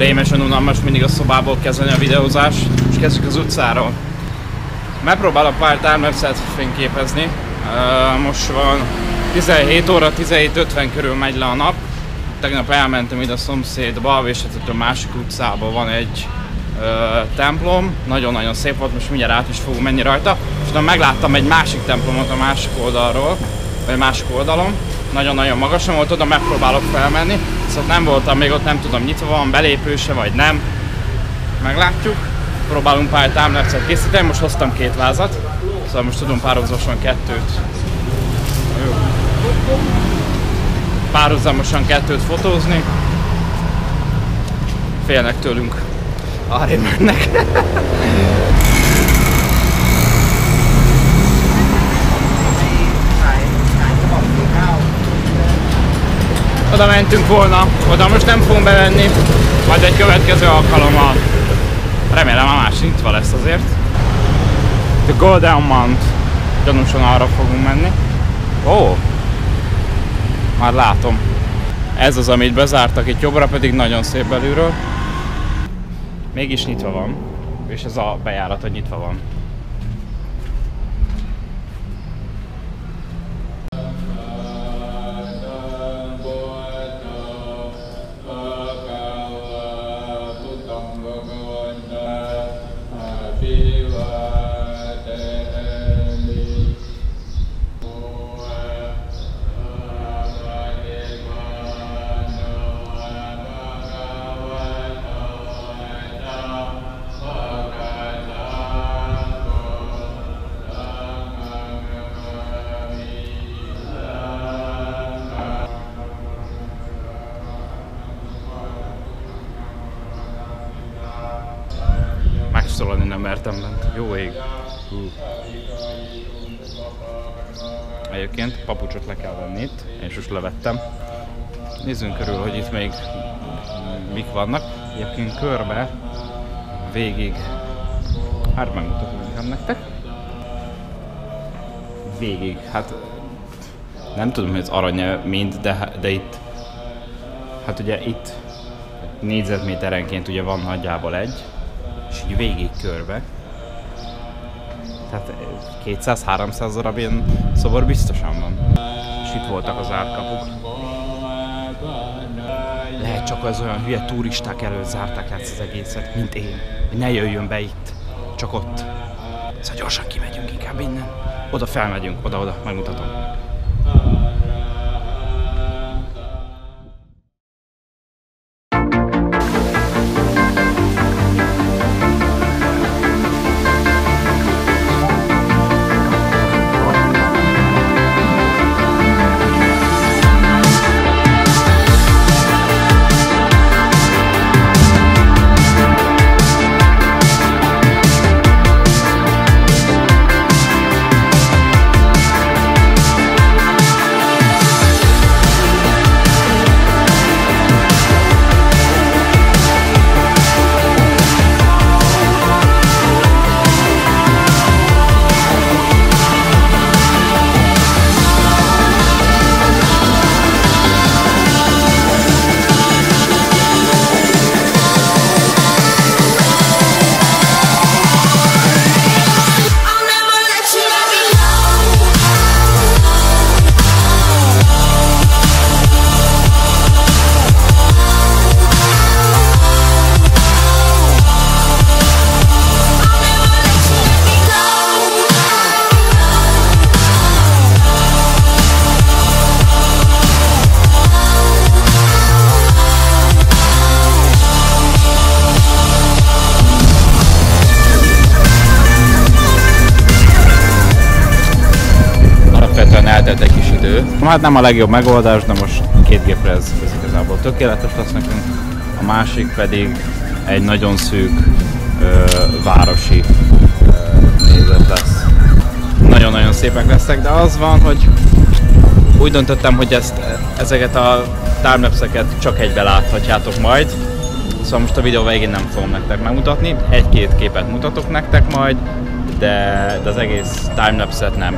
rémesen unalmas mindig a szobából kezdeni a videózást, és kezdjük az utcáról. Megpróbálok pár timelapse-et fényképezni. Most van 17 óra, 17:50 körül megy le a nap. Tegnap elmentem ide a szomszédba, és a másik utcában van egy templom. Nagyon-nagyon szép volt, most mindjárt át is fogunk menni rajta. És megláttam egy másik templomot a másik oldalról, vagy másik oldalon. Nagyon-nagyon magasan volt, oda megpróbálok felmenni. Szóval nem voltam még ott, nem tudom, nyitva van, belépőse vagy nem. Meglátjuk. Próbálunk pár timelapse-et készíteni, most hoztam 2 vázat. Szóval most tudunk párhuzamosan 2-t. Párhuzamosan 2-t fotózni. Félnek tőlünk. Arrébb mennek. Oda mentünk volna, oda most nem fogunk bevenni, majd egy következő alkalommal. Remélem a másik nyitva lesz azért. The Golden Mount. Gyanúsan arra fogunk menni. Ó! Már látom. Ez az, amit bezártak, itt jobbra pedig nagyon szép belülről. Mégis nyitva van. És ez a bejárat, hogy nyitva van. Megszólalni nem mertem bent. Jó ég. Egyébként papucsot le kell venni itt. Én is levettem. Nézzünk körül, hogy itt még mik vannak. Egyébként körbe, végig. Hát megmutatom inkább nektek. Végig. Hát nem tudom, hogy ez arany mind, de itt. Hát ugye itt négyzetméterenként ugye van nagyjából egy. És így végig körbe. Tehát 200-300 darab ilyen szobor biztosan van. És itt voltak az árkapuk. Lehet csak az olyan hülye turisták előtt zárták le ezt az egészet, mint én. Hogy ne jöjjön be itt. Csak ott. Szóval gyorsan kimegyünk inkább innen. Oda felmegyünk, oda-oda, megmutatom. Eltelt egy kis idő. Hát nem a legjobb megoldás, de most 2 gépre ez igazából tökéletes lesz nekünk. A másik pedig egy nagyon szűk városi nézet lesz. Nagyon-nagyon szépek lesznek, de az van, hogy úgy döntöttem, hogy ezeket a timelapse-eket csak egybe láthatjátok majd. Szóval most a videó végén nem fogom nektek megmutatni. 1-2 képet mutatok nektek majd, de az egész timelapse-et nem.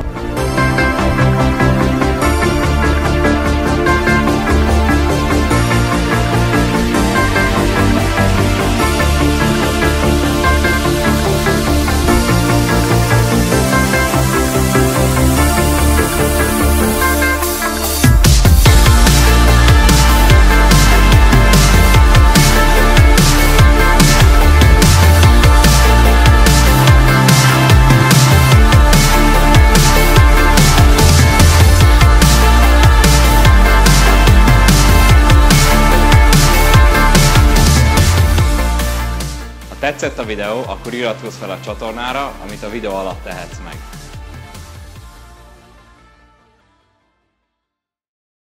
tetszett a videó, akkor iratkozz fel a csatornára, amit a videó alatt tehetsz meg.